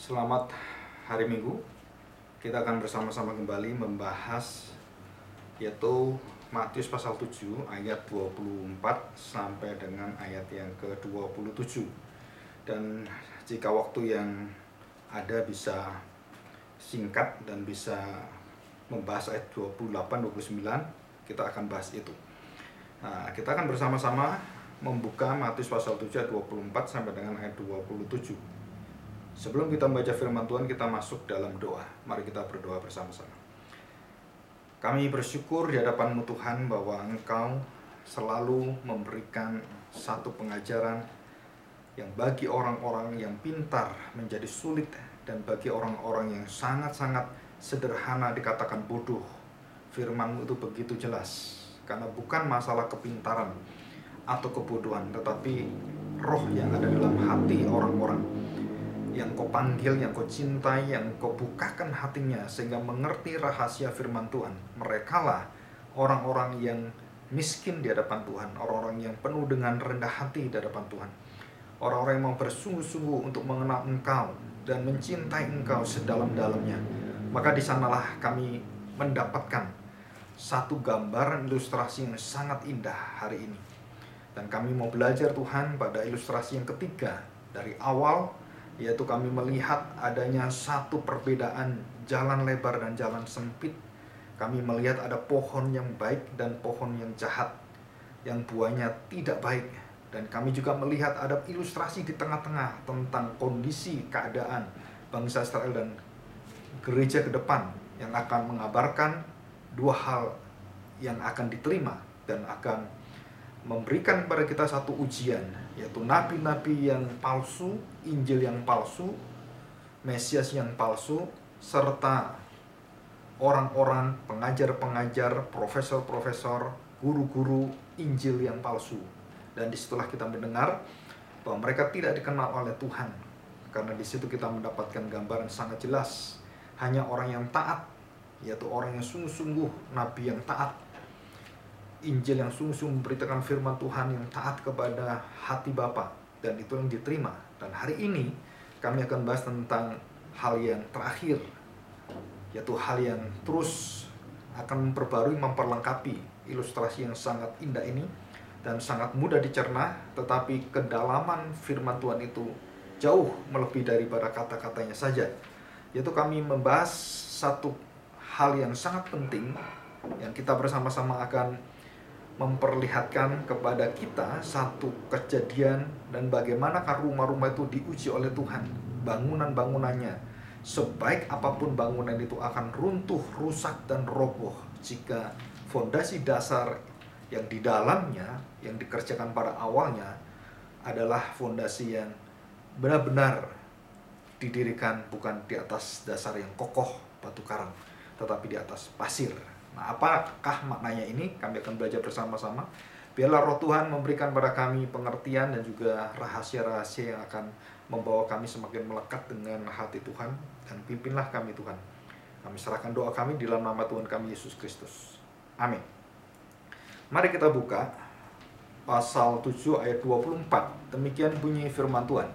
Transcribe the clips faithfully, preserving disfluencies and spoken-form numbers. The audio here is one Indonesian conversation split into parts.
Selamat hari Minggu. Kita akan bersama-sama kembali membahas yaitu Matius pasal tujuh ayat dua puluh empat sampai dengan ayat yang ke dua puluh tujuh. Dan jika waktu yang ada bisa singkat dan bisa membahas ayat dua puluh delapan dua puluh sembilan, kita akan bahas itu. Nah, kita akan bersama-sama membuka Matius pasal tujuh ayat dua puluh empat sampai dengan ayat dua puluh tujuh. Sebelum kita membaca firman Tuhan, kita masuk dalam doa. Mari kita berdoa bersama-sama. Kami bersyukur di hadapan-Mu Tuhan bahwa Engkau selalu memberikan satu pengajaran yang bagi orang-orang yang pintar menjadi sulit, dan bagi orang-orang yang sangat-sangat sederhana dikatakan bodoh. Firman-Mu itu begitu jelas, karena bukan masalah kepintaran atau kebodohan, tetapi roh yang ada dalam hati orang-orang yang Kau panggil, yang Kau cintai, yang Kau bukakan hatinya sehingga mengerti rahasia firman Tuhan. Merekalah orang-orang yang miskin di hadapan Tuhan, orang-orang yang penuh dengan rendah hati di hadapan Tuhan, orang-orang yang mau bersungguh-sungguh untuk mengenal Engkau dan mencintai Engkau sedalam-dalamnya. Maka di sanalah kami mendapatkan satu gambaran ilustrasi yang sangat indah hari ini. Dan kami mau belajar Tuhan pada ilustrasi yang ketiga dari awal, yaitu kami melihat adanya satu perbedaan jalan lebar dan jalan sempit. Kami melihat ada pohon yang baik dan pohon yang jahat, yang buahnya tidak baik. Dan kami juga melihat ada ilustrasi di tengah-tengah tentang kondisi keadaan bangsa Israel dan gereja ke depan, yang akan mengabarkan dua hal yang akan diterima dan akan memberikan kepada kita satu ujian, yaitu nabi-nabi yang palsu, Injil yang palsu, Mesias yang palsu, serta orang-orang pengajar-pengajar, profesor-profesor, guru-guru Injil yang palsu. Dan disitulah kita mendengar bahwa mereka tidak dikenal oleh Tuhan, karena di situ kita mendapatkan gambaran sangat jelas. Hanya orang yang taat, yaitu orang yang sungguh-sungguh, nabi yang taat, Injil yang sungguh-sungguh memberitakan firman Tuhan, yang taat kepada hati Bapa, dan itu yang diterima. Dan hari ini kami akan bahas tentang hal yang terakhir, yaitu hal yang terus akan memperbarui, memperlengkapi ilustrasi yang sangat indah ini dan sangat mudah dicerna, tetapi kedalaman firman Tuhan itu jauh melebihi daripada kata-katanya saja. Yaitu kami membahas satu hal yang sangat penting, yang kita bersama-sama akan memperlihatkan kepada kita satu kejadian dan bagaimanakah rumah-rumah itu diuji oleh Tuhan. Bangunan-bangunannya, sebaik apapun bangunan itu, akan runtuh, rusak, dan roboh jika fondasi dasar yang di dalamnya, yang dikerjakan pada awalnya, adalah fondasi yang benar-benar didirikan bukan di atas dasar yang kokoh batu karang, tetapi di atas pasir. Nah, apakah maknanya ini? Kami akan belajar bersama-sama. Biarlah Roh Tuhan memberikan pada kami pengertian dan juga rahasia-rahasia yang akan membawa kami semakin melekat dengan hati Tuhan. Dan pimpinlah kami Tuhan. Kami serahkan doa kami di dalam nama Tuhan kami Yesus Kristus. Amin. Mari kita buka pasal tujuh ayat dua puluh empat. Demikian bunyi firman Tuhan.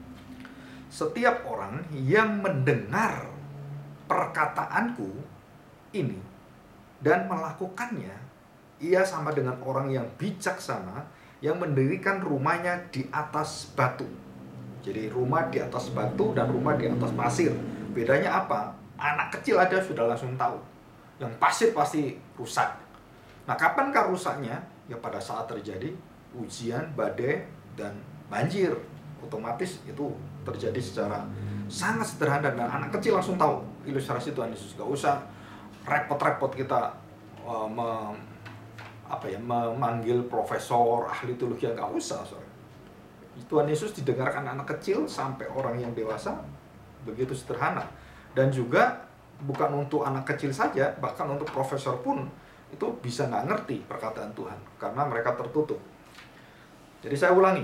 Setiap orang yang mendengar perkataanku ini dan melakukannya, ia sama dengan orang yang bijaksana yang mendirikan rumahnya di atas batu. Jadi rumah di atas batu dan rumah di atas pasir. Bedanya apa? Anak kecil aja sudah langsung tahu. Yang pasir pasti rusak. Nah, kapankah rusaknya? Ya pada saat terjadi ujian, badai, dan banjir. Otomatis itu terjadi secara sangat sederhana dan anak kecil langsung tahu. Ilustrasi Tuhan Yesus, gak usah repot-repot kita uh, me, apa ya, memanggil profesor, ahli teologi, yang gak usah. Sorry. Tuhan Yesus didengarkan anak kecil sampai orang yang dewasa, begitu sederhana. Dan juga bukan untuk anak kecil saja, bahkan untuk profesor pun itu bisa gak ngerti perkataan Tuhan, karena mereka tertutup. Jadi saya ulangi,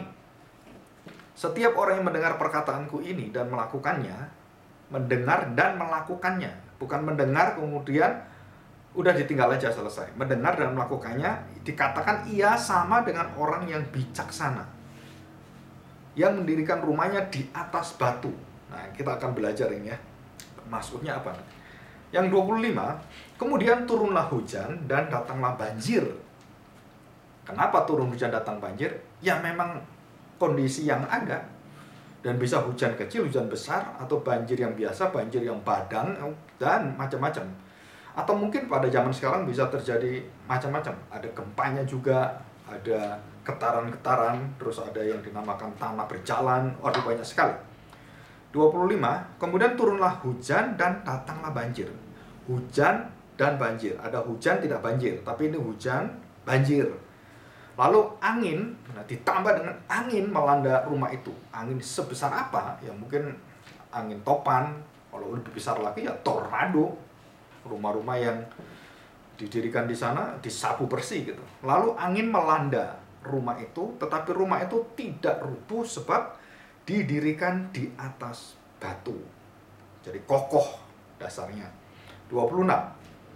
setiap orang yang mendengar perkataanku ini dan melakukannya, mendengar dan melakukannya, bukan mendengar kemudian udah ditinggal aja selesai. Mendengar dan melakukannya, dikatakan ia sama dengan orang yang bijaksana, yang mendirikan rumahnya di atas batu. Nah, kita akan belajar ini ya. Maksudnya apa? Yang dua puluh lima, kemudian turunlah hujan dan datanglah banjir. Kenapa turun hujan datang banjir? Ya memang kondisi yang ada. Dan bisa hujan kecil, hujan besar, atau banjir yang biasa, banjir yang padang, dan macam-macam. Atau mungkin pada zaman sekarang bisa terjadi macam-macam. Ada gempanya juga, ada getaran-getaran, terus ada yang dinamakan tanah berjalan, waduh banyak sekali. dua puluh lima, kemudian turunlah hujan dan datanglah banjir. Hujan dan banjir. Ada hujan tidak banjir, tapi ini hujan banjir. Lalu angin, nah ditambah dengan angin melanda rumah itu. Angin sebesar apa? Ya mungkin angin topan, kalau lebih besar lagi ya tornado. Rumah-rumah yang didirikan di sana disapu bersih gitu. Lalu angin melanda rumah itu, tetapi rumah itu tidak rubuh sebab didirikan di atas batu. Jadi kokoh dasarnya. dua puluh enam.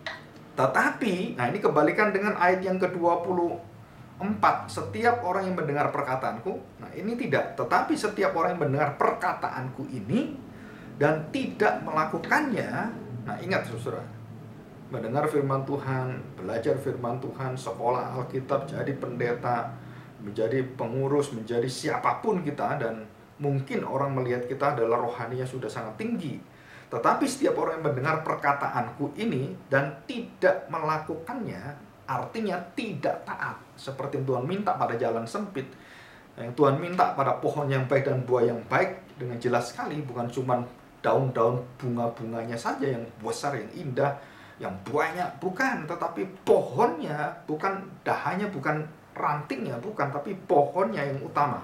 Tetapi, nah ini kebalikan dengan ayat yang ke dua puluh empat, setiap orang yang mendengar perkataanku, nah ini tidak, tetapi setiap orang yang mendengar perkataanku ini dan tidak melakukannya, nah ingat saudara, mendengar firman Tuhan, belajar firman Tuhan, sekolah Alkitab, jadi pendeta, menjadi pengurus, menjadi siapapun kita, dan mungkin orang melihat kita adalah rohaninya sudah sangat tinggi. Tetapi setiap orang yang mendengar perkataanku ini dan tidak melakukannya, artinya tidak taat. Seperti yang Tuhan minta pada jalan sempit, yang Tuhan minta pada pohon yang baik dan buah yang baik, dengan jelas sekali, bukan cuma daun-daun bunga-bunganya saja yang besar, yang indah, yang banyak, bukan, tetapi pohonnya, bukan dahannya, bukan rantingnya, bukan, tapi pohonnya yang utama.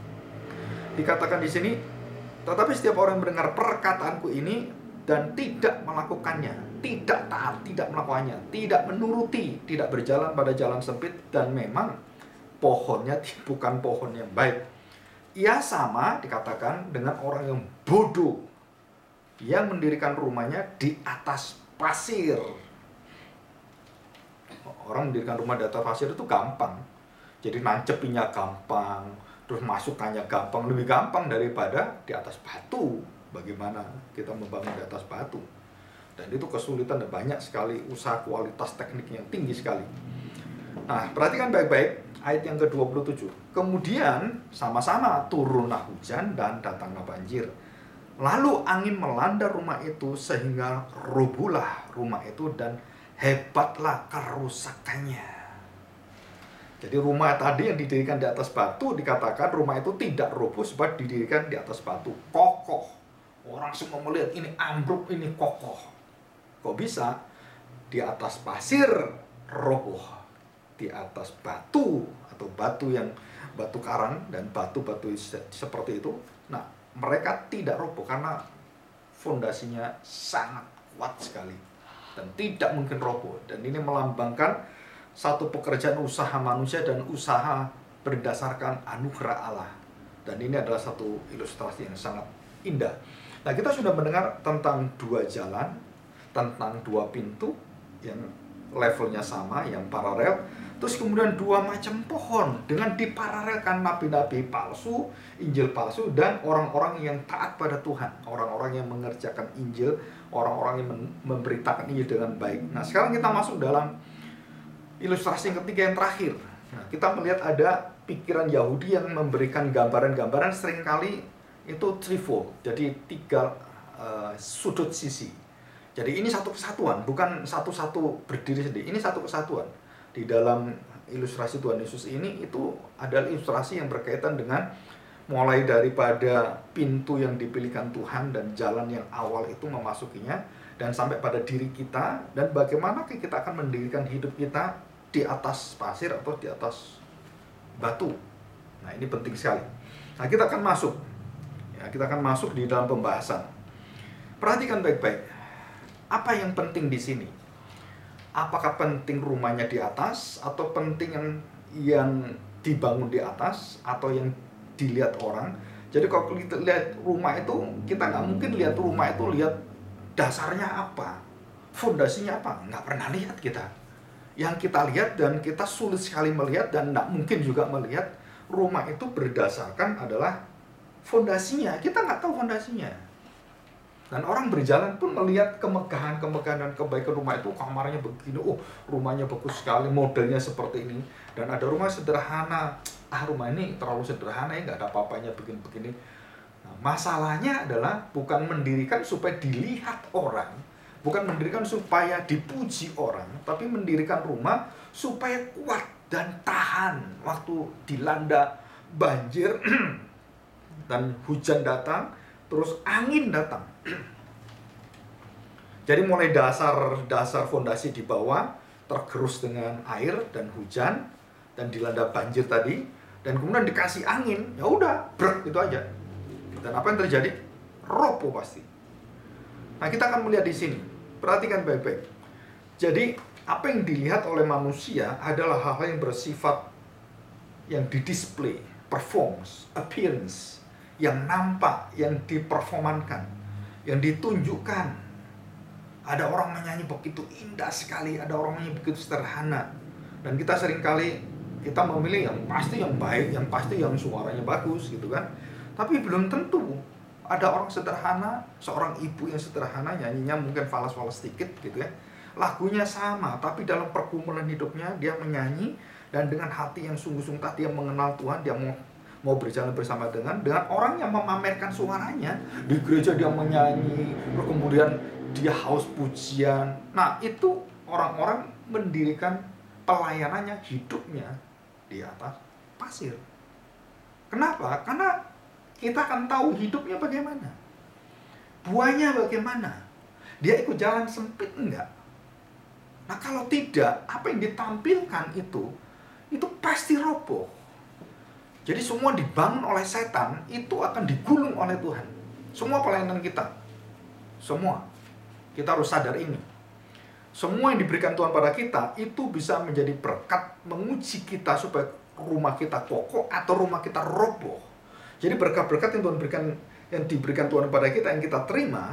Dikatakan di sini, tetapi setiap orang yang mendengar perkataanku ini dan tidak melakukannya, tidak taat, tidak melakukannya, tidak menuruti, tidak berjalan pada jalan sempit, dan memang pohonnya bukan pohon yang baik. Ia sama dikatakan dengan orang yang bodoh yang mendirikan rumahnya di atas pasir. Orang mendirikan rumah di atas pasir itu gampang. Jadi nancepinnya gampang, terus masukannya gampang, lebih gampang daripada di atas batu. Bagaimana kita membangun di atas batu? Dan itu kesulitan dan banyak sekali usaha, kualitas teknik yang tinggi sekali. Nah, perhatikan baik-baik ayat yang ke dua puluh tujuh. Kemudian sama-sama turunlah hujan dan datanglah banjir. Lalu angin melanda rumah itu sehingga rubuhlah rumah itu dan hebatlah kerusakannya. Jadi rumah tadi yang didirikan di atas batu, dikatakan rumah itu tidak rubuh sebab didirikan di atas batu, kokoh. Orang semua melihat ini ambruk, ini kokoh. Kok bisa? Di atas pasir roboh, di atas batu atau batu yang batu karang dan batu-batu seperti itu. Nah, mereka tidak roboh karena fondasinya sangat kuat sekali dan tidak mungkin roboh. Dan ini melambangkan satu pekerjaan usaha manusia dan usaha berdasarkan anugerah Allah. Dan ini adalah satu ilustrasi yang sangat indah. Nah, kita sudah mendengar tentang dua jalan, tentang dua pintu yang levelnya sama, yang paralel. Terus kemudian dua macam pohon dengan diparalelkan nabi-nabi palsu, Injil palsu, dan orang-orang yang taat pada Tuhan. Orang-orang yang mengerjakan Injil, orang-orang yang memberitakan Injil dengan baik. Nah, sekarang kita masuk dalam ilustrasi yang ketiga yang terakhir. Nah, kita melihat ada pikiran Yahudi yang memberikan gambaran-gambaran seringkali itu threefold, jadi tiga uh, sudut sisi. Jadi ini satu kesatuan, bukan satu-satu berdiri sendiri. Ini satu kesatuan. Di dalam ilustrasi Tuhan Yesus ini itu adalah ilustrasi yang berkaitan dengan mulai daripada pintu yang dipilihkan Tuhan dan jalan yang awal itu memasukinya, dan sampai pada diri kita, dan bagaimana kita akan mendirikan hidup kita di atas pasir atau di atas batu. Nah, ini penting sekali. Nah, kita akan masuk. Ya, kita akan masuk di dalam pembahasan. Perhatikan baik-baik. Apa yang penting di sini? Apakah penting rumahnya di atas, atau penting yang yang dibangun di atas, atau yang dilihat orang? Jadi kalau kita lihat rumah itu, kita nggak mungkin lihat rumah itu lihat dasarnya apa, fondasinya apa, nggak pernah lihat kita. Yang kita lihat dan kita sulit sekali melihat dan nggak mungkin juga melihat rumah itu berdasarkan adalah fondasinya. Kita nggak tahu fondasinya. Dan orang berjalan pun melihat kemegahan-kemegahan dan kebaikan rumah itu, kamarnya begini, oh rumahnya bagus sekali, modelnya seperti ini. Dan ada rumah sederhana, ah rumah ini terlalu sederhana ya, nggak ada apa-apanya begini-begini. Nah, masalahnya adalah bukan mendirikan supaya dilihat orang, bukan mendirikan supaya dipuji orang, tapi mendirikan rumah supaya kuat dan tahan waktu dilanda banjir dan hujan datang, terus angin datang. Jadi mulai dasar-dasar fondasi di bawah tergerus dengan air dan hujan dan dilanda banjir tadi, dan kemudian dikasih angin, ya udah, brek, itu aja. Dan apa yang terjadi? Roboh pasti. Nah, kita akan melihat di sini. Perhatikan baik-baik. Jadi, apa yang dilihat oleh manusia adalah hal-hal yang bersifat yang didisplay, performance, appearance, yang nampak, yang diperformankan, yang ditunjukkan. Ada orang menyanyi begitu indah sekali, ada orang menyanyi begitu sederhana. Dan kita seringkali kita memilih yang pasti yang baik, yang pasti yang suaranya bagus gitu kan. Tapi belum tentu. Ada orang sederhana, seorang ibu yang sederhana nyanyinya mungkin falas-falas sedikit gitu ya. Lagunya sama, tapi dalam pergumulan hidupnya dia menyanyi dan dengan hati yang sungguh-sungguh dia mengenal Tuhan, dia mau mau berjalan bersama dengan dengan orang yang memamerkan suaranya. Di gereja dia menyanyi, kemudian dia haus pujian. Nah, itu orang-orang mendirikan pelayanannya, hidupnya di atas pasir. Kenapa? Karena kita akan tahu hidupnya bagaimana, buahnya bagaimana, dia ikut jalan sempit enggak. Nah, kalau tidak, apa yang ditampilkan itu itu pasti roboh. Jadi semua dibangun oleh setan itu akan digulung oleh Tuhan. Semua pelayanan kita, semua kita harus sadar ini. Semua yang diberikan Tuhan pada kita itu bisa menjadi berkat, menguji kita supaya rumah kita kokoh atau rumah kita roboh. Jadi berkat-berkat yang Tuhan berikan, yang diberikan Tuhan pada kita, yang kita terima,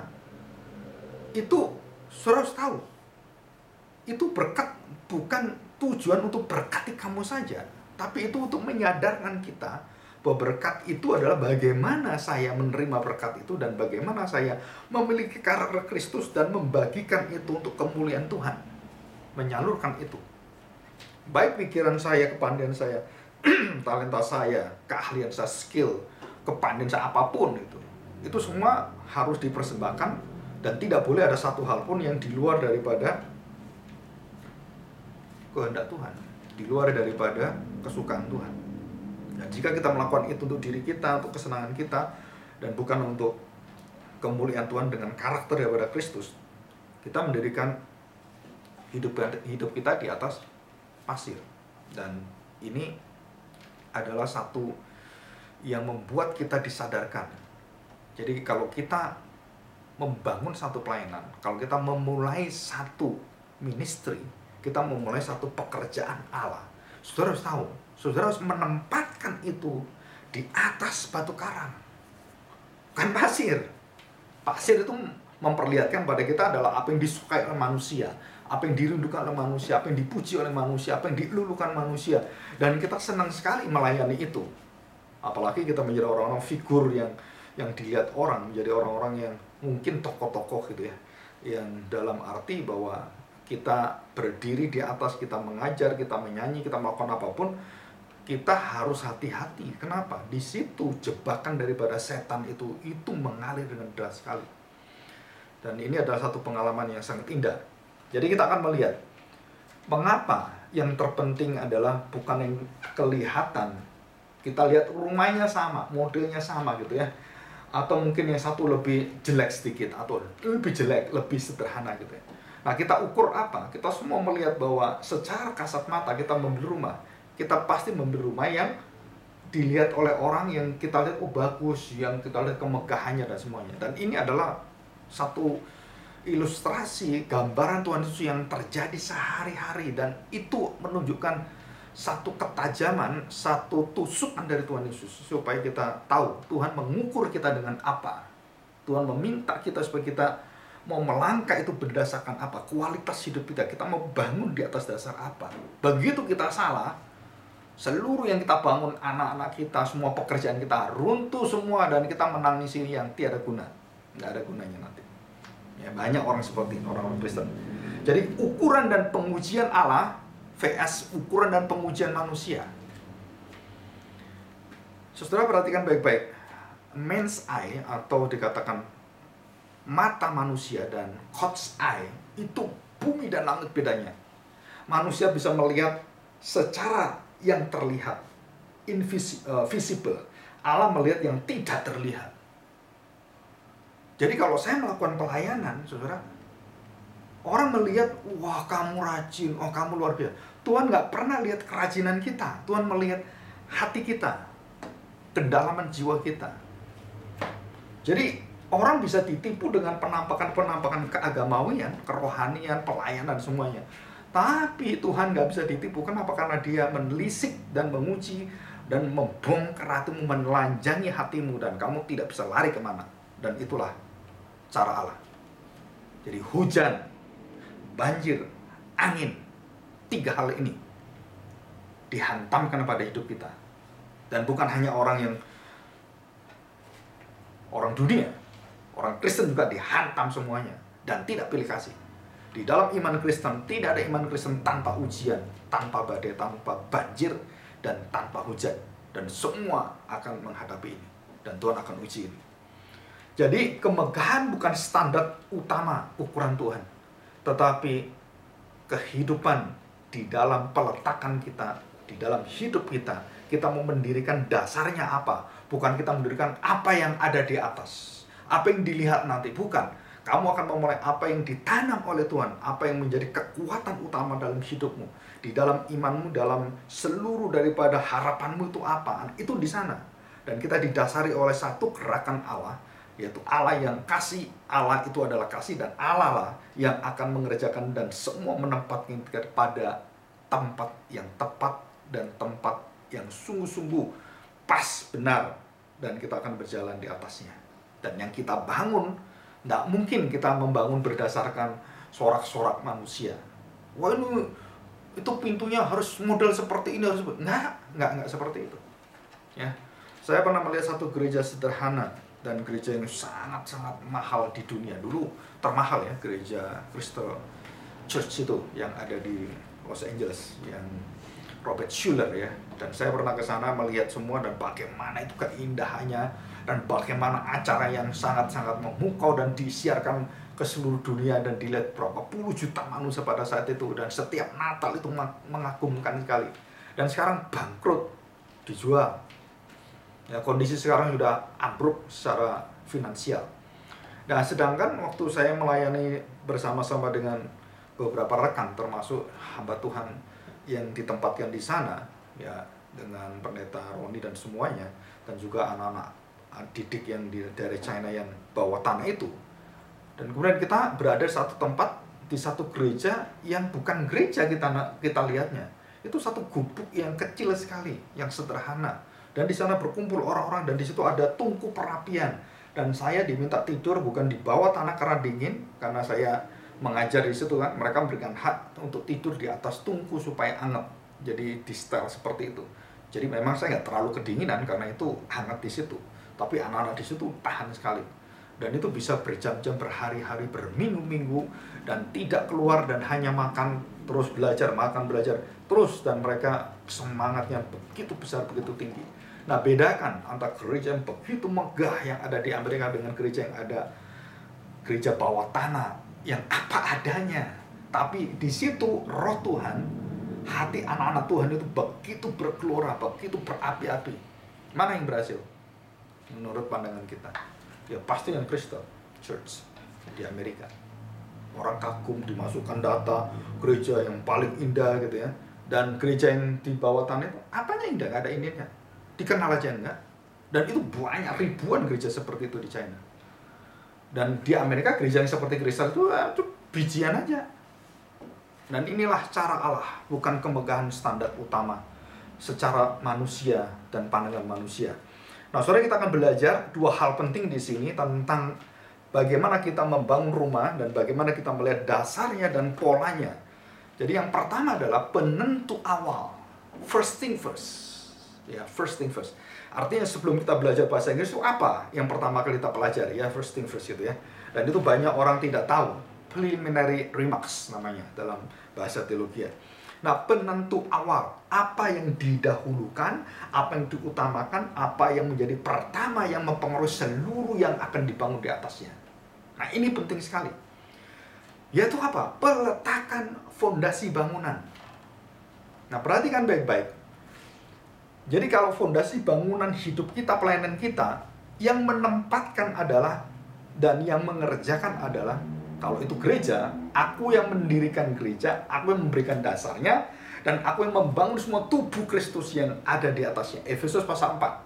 itu harus tahu. Itu berkat bukan tujuan untuk berkati kamu saja, tapi itu untuk menyadarkan kita bahwa berkat itu adalah bagaimana saya menerima berkat itu dan bagaimana saya memiliki karakter Kristus dan membagikan itu untuk kemuliaan Tuhan. Menyalurkan itu. Baik pikiran saya, kepandaian saya, talenta saya, keahlian saya, skill, kepandaian saya apapun itu. Itu semua harus dipersembahkan dan tidak boleh ada satu hal pun yang di luar daripada kehendak Tuhan, di luar daripada kesukaan Tuhan. Nah, jika kita melakukan itu untuk diri kita, untuk kesenangan kita, dan bukan untuk kemuliaan Tuhan dengan karakter daripada Kristus, kita mendirikan hidup hidup kita di atas pasir. Dan ini adalah satu yang membuat kita disadarkan. Jadi kalau kita membangun satu pelayanan, kalau kita memulai satu ministry, kita memulai satu pekerjaan Allah, saudara harus tahu, saudara harus menempatkan itu di atas batu karang, bukan pasir. Pasir itu memperlihatkan pada kita adalah apa yang disukai oleh manusia, apa yang dirindukan oleh manusia, apa yang dipuji oleh manusia, apa yang dilulukan manusia. Dan kita senang sekali melayani itu. Apalagi kita menjadi orang-orang figur yang yang dilihat orang, menjadi orang-orang yang mungkin tokoh-tokoh gitu ya, yang dalam arti bahwa kita berdiri di atas, kita mengajar, kita menyanyi, kita melakukan apapun, kita harus hati-hati. Kenapa? Di situ jebakan daripada setan itu itu mengalir dengan deras sekali. Dan ini adalah satu pengalaman yang sangat indah. Jadi kita akan melihat mengapa yang terpenting adalah bukan yang kelihatan. Kita lihat rumahnya sama, modelnya sama gitu ya. Atau mungkin yang satu lebih jelek sedikit, atau lebih jelek, lebih sederhana gitu ya. Nah, kita ukur apa? Kita semua melihat bahwa secara kasat mata kita membeli rumah, kita pasti membeli rumah yang dilihat oleh orang yang kita lihat, oh bagus, yang kita lihat kemegahannya dan semuanya. Dan ini adalah satu ilustrasi, gambaran Tuhan Yesus yang terjadi sehari-hari. Dan itu menunjukkan satu ketajaman, satu tusukan dari Tuhan Yesus. Supaya kita tahu Tuhan mengukur kita dengan apa. Tuhan meminta kita supaya kita mau melangkah itu berdasarkan apa, kualitas hidup kita, kita mau bangun di atas dasar apa. Begitu kita salah, seluruh yang kita bangun, anak-anak kita, semua pekerjaan kita runtuh semua, dan kita menangisi yang tiada guna. nggak ada gunanya nanti. Ya, banyak orang seperti itu, orang-orang Kristen. Jadi ukuran dan pengujian Allah vs ukuran dan pengujian manusia. Saudara perhatikan baik-baik. Man's eye atau dikatakan mata manusia dan God's eye itu bumi dan langit bedanya. Manusia bisa melihat secara yang terlihat, invisible. Allah melihat yang tidak terlihat. Jadi kalau saya melakukan pelayanan, saudara, orang melihat, wah kamu rajin, oh kamu luar biasa. Tuhan nggak pernah lihat kerajinan kita. Tuhan melihat hati kita, kedalaman jiwa kita. Jadi orang bisa ditipu dengan penampakan-penampakan keagamawian, kerohanian, pelayanan semuanya. Tapi Tuhan nggak bisa ditipu. Kenapa? Karena Dia menelisik dan menguji dan membongkar hatimu, menelanjangi hatimu, dan kamu tidak bisa lari kemana. Dan itulah cara Allah. Jadi hujan, banjir, angin, tiga hal ini dihantamkan pada hidup kita. Dan bukan hanya orang yang orang dunia, orang Kristen juga dihantam semuanya dan tidak pilih kasih. Di dalam iman Kristen tidak ada iman Kristen tanpa ujian, tanpa badai, tanpa banjir, dan tanpa hujan. Dan semua akan menghadapi ini. Dan Tuhan akan uji ini. Jadi kemegahan bukan standar utama ukuran Tuhan, tetapi kehidupan di dalam peletakan kita, di dalam hidup kita, kita mau mendirikan dasarnya apa? Bukan kita mendirikan apa yang ada di atas, apa yang dilihat nanti, bukan. Kamu akan memulai apa yang ditanam oleh Tuhan, apa yang menjadi kekuatan utama dalam hidupmu, di dalam imanmu, dalam seluruh daripada harapanmu itu apa? Itu di sana. Dan kita didasari oleh satu gerakan Allah, yaitu Allah yang kasih. Allah itu adalah kasih, dan Allah lah yang akan mengerjakan dan semua menempatkan kita pada tempat yang tepat dan tempat yang sungguh-sungguh pas, benar, dan kita akan berjalan di atasnya. Dan yang kita bangun, tidak mungkin kita membangun berdasarkan sorak-sorak manusia. Wah ini, itu pintunya harus model seperti ini, harus nggak, nggak, nggak seperti itu. Ya, saya pernah melihat satu gereja sederhana, dan gereja yang sangat-sangat mahal di dunia. Dulu termahal ya, gereja Crystal Church itu yang ada di Los Angeles, yang Robert Schuller ya. Dan saya pernah ke sana melihat semua, dan bagaimana itu keindahannya, dan bagaimana acara yang sangat-sangat memukau dan disiarkan ke seluruh dunia, dan dilihat berapa puluh juta manusia pada saat itu, dan setiap Natal itu mengagumkan sekali. Dan sekarang bangkrut, dijual. Ya, kondisi sekarang sudah ambruk secara finansial. Nah, sedangkan waktu saya melayani bersama-sama dengan beberapa rekan, termasuk hamba Tuhan yang ditempatkan di sana, ya, dengan pendeta Roni dan semuanya, dan juga anak-anak didik yang di, dari China yang bawa tanah itu. Dan kemudian kita berada di satu tempat, di satu gereja yang bukan gereja kita kita lihatnya. Itu satu gubuk yang kecil sekali, yang sederhana. Dan di sana berkumpul orang-orang, dan di situ ada tungku perapian. Dan saya diminta tidur bukan di bawah tanah karena dingin, karena saya mengajar di situ kan. Mereka memberikan hak untuk tidur di atas tungku supaya hangat. Jadi di setel seperti itu. Jadi memang saya nggak terlalu kedinginan karena itu hangat di situ. Tapi anak-anak di situ tahan sekali. Dan itu bisa berjam-jam, berhari-hari, berminggu-minggu, dan tidak keluar, dan hanya makan, terus belajar, makan, belajar, terus. Dan mereka semangatnya begitu besar, begitu tinggi. Nah, bedakan antara gereja yang begitu megah yang ada di Amerika dengan gereja yang ada gereja bawah tanah, yang apa adanya. Tapi di situ roh Tuhan, hati anak-anak Tuhan itu begitu bergelora, begitu berapi-api. Mana yang berhasil? Menurut pandangan kita, ya pasti yang Crystal Church di Amerika. Orang kagum, dimasukkan data gereja yang paling indah gitu ya. Dan gereja yang di bawah tanah itu apanya indah? Gak ada ininya, dikenal aja enggak. Dan itu banyak, ribuan gereja seperti itu di China. Dan di Amerika gereja yang seperti Crystal itu, itu bijian aja. Dan inilah cara Allah, bukan kemegahan standar utama secara manusia dan pandangan manusia. Nah, sore kita akan belajar dua hal penting di sini tentang bagaimana kita membangun rumah dan bagaimana kita melihat dasarnya dan polanya. Jadi yang pertama adalah penentu awal. First thing first. Ya, first thing first. Artinya sebelum kita belajar bahasa Inggris itu apa yang pertama kali kita pelajari ya, first thing first gitu ya. Dan itu banyak orang tidak tahu. Preliminary remarks namanya dalam bahasa teologi. Nah, penentu awal, apa yang didahulukan, apa yang diutamakan, apa yang menjadi pertama yang mempengaruhi seluruh yang akan dibangun di atasnya. Nah, ini penting sekali. Yaitu apa? Peletakan fondasi bangunan. Nah, perhatikan baik-baik. Jadi kalau fondasi bangunan hidup kita, pelayanan kita, yang menempatkan adalah dan yang mengerjakan adalah, kalau itu gereja, aku yang mendirikan gereja, aku yang memberikan dasarnya, dan aku yang membangun semua tubuh Kristus yang ada di atasnya. Efesus pasal empat.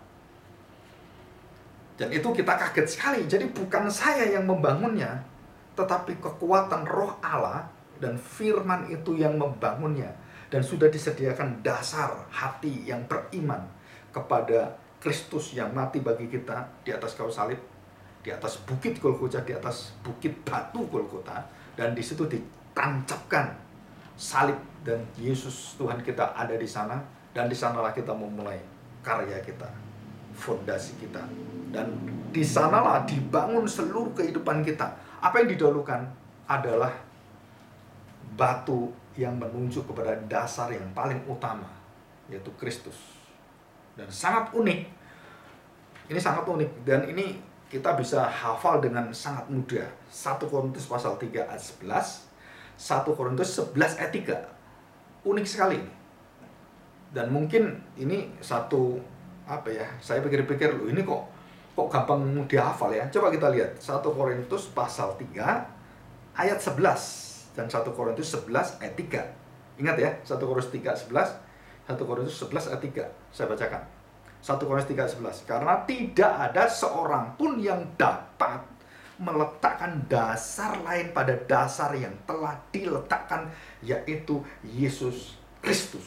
Dan itu kita kaget sekali. Jadi bukan saya yang membangunnya, tetapi kekuatan roh Allah dan firman itu yang membangunnya. Dan sudah disediakan dasar hati yang beriman kepada Kristus yang mati bagi kita di atas kayu salib, di atas bukit Golgota, di atas bukit batu Golgota, dan di situ ditancapkan salib dan Yesus Tuhan kita ada di sana, dan di sanalah kita memulai karya kita, fondasi kita, dan di sanalah dibangun seluruh kehidupan kita. Apa yang didahulukan adalah batu yang menunjuk kepada dasar yang paling utama, yaitu Kristus. Dan sangat unik, ini sangat unik, dan ini kita bisa hafal dengan sangat mudah. satu Korintus pasal tiga ayat sebelas, satu Korintus sebelas ayat tiga. Unik sekali. Dan mungkin ini satu, apa ya, saya pikir-pikir, loh ini kok kok gampang dihafal ya. Coba kita lihat, satu Korintus pasal tiga ayat sebelas dan satu Korintus sebelas ayat tiga. Ingat ya, satu Korintus tiga ayat sebelas, satu Korintus sebelas ayat tiga. Saya bacakan. satu Korintus tiga ayat sebelas. Karena tidak ada seorang pun yang dapat meletakkan dasar lain pada dasar yang telah diletakkan, yaitu Yesus Kristus.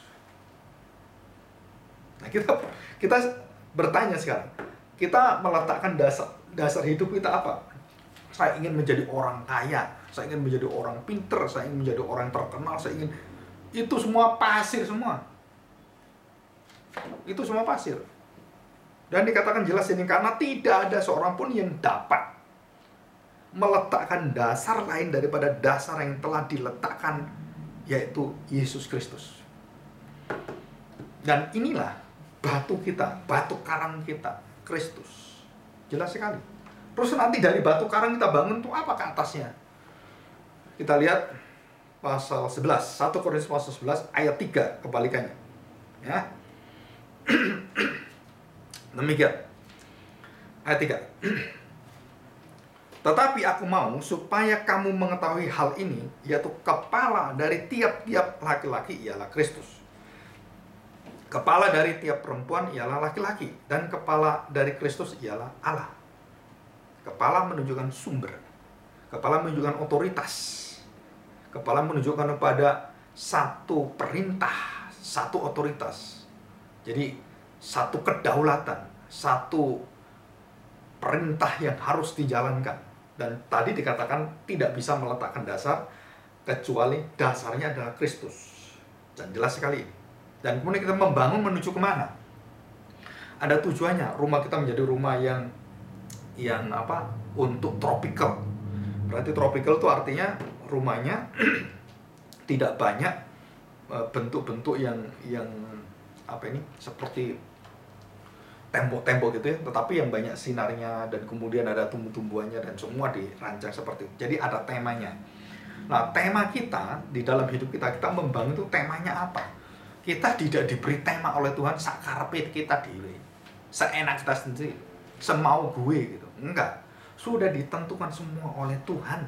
Nah, kita kita bertanya sekarang, kita meletakkan dasar dasar hidup kita apa? Saya ingin menjadi orang kaya, saya ingin menjadi orang pinter, saya ingin menjadi orang terkenal, saya ingin, itu semua pasir semua. Itu semua pasir. Dan dikatakan jelas ini, karena tidak ada seorang pun yang dapat meletakkan dasar lain daripada dasar yang telah diletakkan, yaitu Yesus Kristus. Dan inilah batu kita, batu karang kita, Kristus. Jelas sekali. Terus nanti dari batu karang kita bangun tuh apa ke atasnya? Kita lihat pasal sebelas, satu Korintus pasal sebelas ayat tiga, kebalikannya. Ya. Demikian. Ayat tiga. Tetapi aku mau supaya kamu mengetahui hal ini, yaitu kepala dari tiap-tiap laki-laki ialah Kristus. Kepala dari tiap perempuan ialah laki-laki, dan kepala dari Kristus ialah Allah. Kepala menunjukkan sumber. Kepala menunjukkan otoritas. Kepala menunjukkan kepada satu perintah, satu otoritas. Jadi satu kedaulatan, satu perintah yang harus dijalankan. Dan tadi dikatakan tidak bisa meletakkan dasar kecuali dasarnya adalah Kristus. Dan jelas sekali. Dan kemudian kita membangun menuju kemana? Ada tujuannya. Rumah kita menjadi rumah yang yang apa? Untuk tropical. Berarti tropical itu artinya rumahnya tidak banyak bentuk-bentuk yang yang apa ini, seperti tembok-tembok gitu ya, tetapi yang banyak sinarnya, dan kemudian ada tumbuh-tumbuhannya, dan semua dirancang seperti itu. Jadi ada temanya. Nah, tema kita di dalam hidup kita, kita membangun itu temanya apa? Kita tidak diberi tema oleh Tuhan sakarepet kita diri, seenak kita sendiri, semau gue gitu. Enggak. Sudah ditentukan semua oleh Tuhan.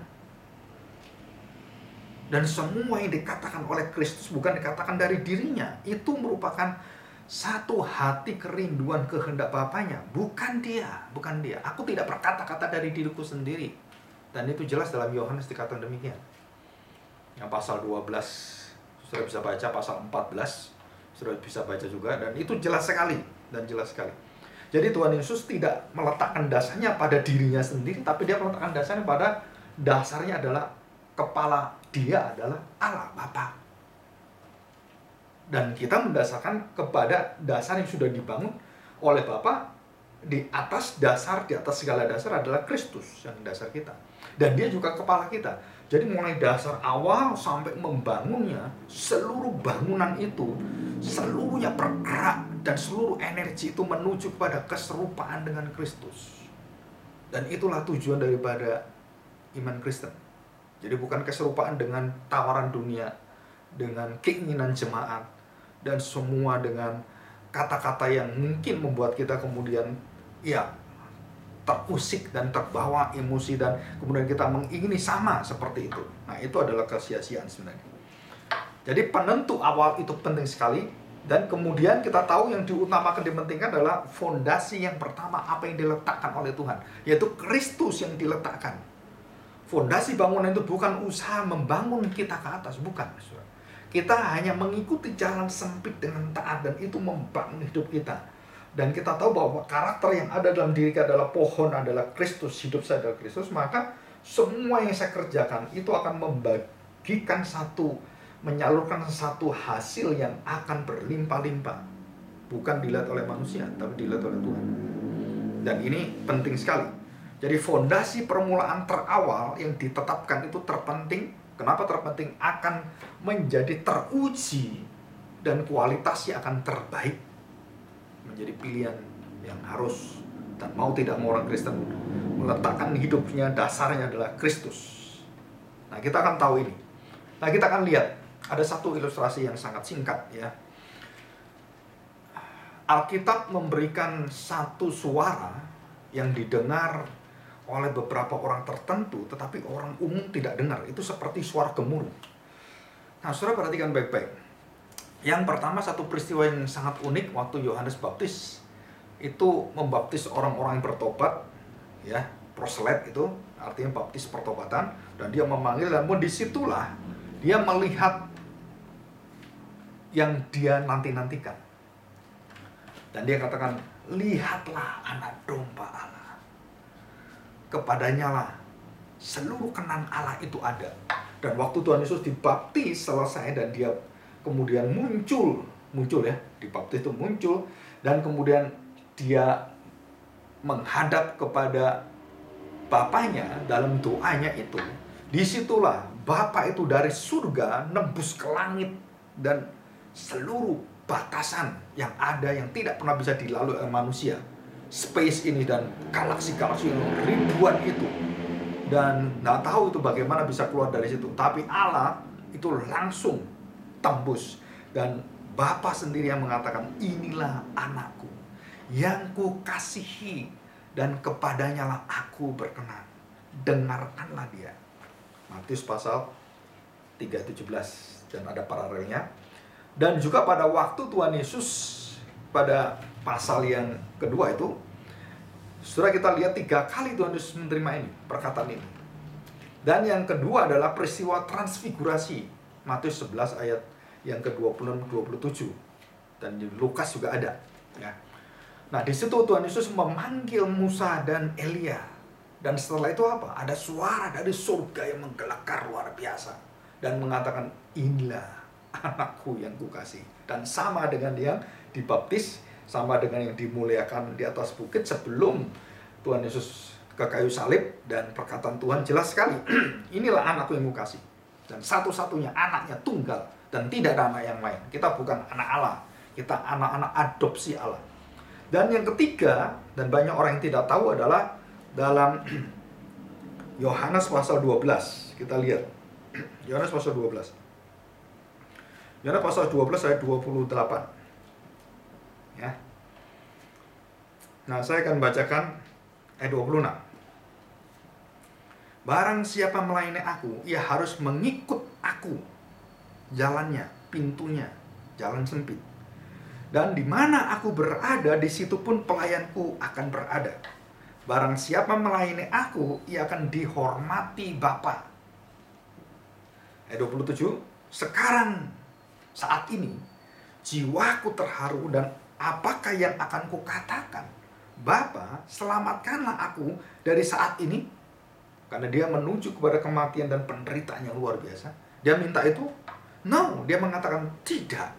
Dan semua yang dikatakan oleh Kristus bukan dikatakan dari dirinya. Itu merupakan satu hati kerinduan kehendak Bapanya. Bukan dia, bukan dia. Aku tidak berkata-kata dari diriku sendiri. Dan itu jelas dalam Yohanes dikatakan demikian. Yang pasal dua belas, sudah bisa baca, pasal empat belas, sudah bisa baca juga. Dan itu jelas sekali, dan jelas sekali. Jadi Tuhan Yesus tidak meletakkan dasarnya pada dirinya sendiri, tapi dia meletakkan dasarnya pada dasarnya adalah kepala dia adalah Allah Bapa. Dan kita mendasarkan kepada dasar yang sudah dibangun oleh Bapa. Di atas dasar, di atas segala dasar adalah Kristus yang dasar kita. Dan dia juga kepala kita. Jadi mulai dasar awal sampai membangunnya, seluruh bangunan itu, seluruhnya bergerak dan seluruh energi itu menuju kepada keserupaan dengan Kristus. Dan itulah tujuan daripada iman Kristen. Jadi bukan keserupaan dengan tawaran dunia, dengan keinginan jemaat, dan semua dengan kata-kata yang mungkin membuat kita kemudian ya terusik dan terbawa emosi, dan kemudian kita mengingini sama seperti itu. Nah, itu adalah kesia-siaan sebenarnya. Jadi penentu awal itu penting sekali, dan kemudian kita tahu yang diutamakan, dipentingkan adalah fondasi yang pertama, apa yang diletakkan oleh Tuhan, yaitu Kristus yang diletakkan. Fondasi bangunan itu bukan usaha membangun kita ke atas, bukan. Kita hanya mengikuti jalan sempit dengan taat, dan itu membangun hidup kita. Dan kita tahu bahwa karakter yang ada dalam diri kita adalah pohon, adalah Kristus, hidup saya adalah Kristus. Maka semua yang saya kerjakan itu akan membagikan satu, menyalurkan satu hasil yang akan berlimpah-limpah. Bukan dilihat oleh manusia, tapi dilihat oleh Tuhan. Dan ini penting sekali. Jadi fondasi permulaan terawal yang ditetapkan itu terpenting. Kenapa terpenting? Akan menjadi teruji dan kualitasnya akan terbaik. Menjadi pilihan yang harus dan mau tidak mau orang Kristen meletakkan hidupnya, dasarnya adalah Kristus. Nah, kita akan tahu ini. Nah, kita akan lihat ada satu ilustrasi yang sangat singkat ya. Alkitab memberikan satu suara yang didengar oleh beberapa orang tertentu, tetapi orang umum tidak dengar. Itu seperti suara gemuruh. Nah, saudara perhatikan baik-baik. Yang pertama, satu peristiwa yang sangat unik waktu Yohanes Baptis itu membaptis orang-orang yang bertobat, ya, proselyt itu artinya baptis pertobatan, dan dia memanggil, namun disitulah dia melihat yang dia nanti-nantikan. Dan dia katakan, lihatlah anak domba Allah. Kepadanya lah seluruh kenan Allah itu ada. Dan waktu Tuhan Yesus dibaptis selesai dan dia kemudian muncul, muncul ya, dibaptis itu muncul, dan kemudian dia menghadap kepada Bapaknya dalam doanya itu. Disitulah Bapa itu dari surga nembus ke langit, dan seluruh batasan yang ada yang tidak pernah bisa dilalui oleh manusia, space ini dan galaksi-galaksi ribuan itu, dan nggak tahu itu bagaimana bisa keluar dari situ. Tapi Allah itu langsung tembus, dan Bapa sendiri yang mengatakan, inilah anakku yang kukasihi, dan kepadanya lah aku berkenan, dengarkanlah dia. Matius pasal tiga ayat tujuh belas, dan ada paralelnya. Dan juga pada waktu Tuhan Yesus pada pasal yang kedua itu, saudara, kita lihat tiga kali Tuhan Yesus menerima ini, perkataan ini. Dan yang kedua adalah peristiwa transfigurasi, Matius sebelas ayat yang ke dua puluh enam dua puluh tujuh, dan di Lukas juga ada ya. Nah, di situ Tuhan Yesus memanggil Musa dan Elia, dan setelah itu apa? Ada suara dari surga yang menggelegar luar biasa dan mengatakan, inilah anakku yang kukasih. Dan sama dengan yang dibaptis, sama dengan yang dimuliakan di atas bukit sebelum Tuhan Yesus ke kayu salib, dan perkataan Tuhan jelas sekali, inilah anakku yang kukasih, dan satu-satunya anaknya tunggal, dan tidak ada anak yang lain. Kita bukan anak Allah, kita anak-anak adopsi Allah. Dan yang ketiga, dan banyak orang yang tidak tahu, adalah dalam Yohanes pasal dua belas. Kita lihat Yohanes pasal dua belas. Yohanes pasal dua belas ayat dua puluh delapan. Ya. Nah, saya akan bacakan ayat dua puluh enam. Barang siapa melayani aku, ia harus mengikut aku. Jalannya, pintunya, jalan sempit. Dan di mana aku berada, di situ pun pelayanku akan berada. Barang siapa melayani aku, ia akan dihormati Bapa. Ayat dua puluh tujuh. Sekarang, saat ini, jiwaku terharu, dan apakah yang akan kukatakan? Bapa, selamatkanlah aku dari saat ini. Karena dia menuju kepada kematian dan penderitaan yang luar biasa. Dia minta itu? No, dia mengatakan tidak.